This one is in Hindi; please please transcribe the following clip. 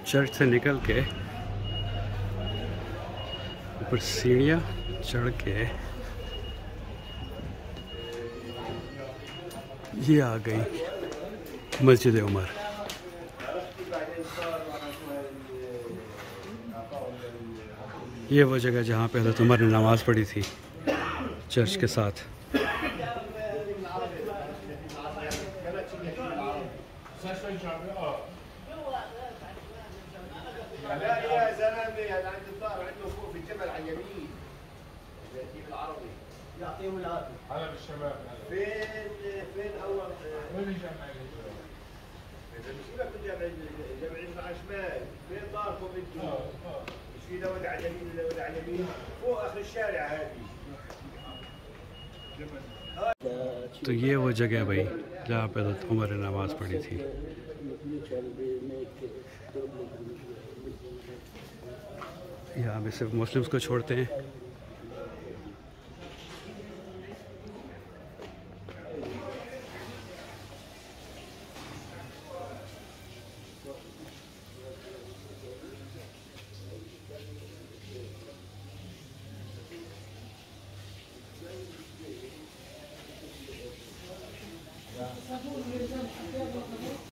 चर्च से निकल के ऊपर सीढ़ियाँ चढ़ के ये आ गई मस्जिद उमर। ये वो जगह जहाँ पे हज़रत उमर ने नमाज़ पढ़ी थी चर्च के साथ। तो ये वो जगह है भाई जहाँ पे हज़रत उमर ने नमाज़ पढ़ी थी। यहाँ पे सिर्फ मुस्लिम्स को छोड़ते हैं।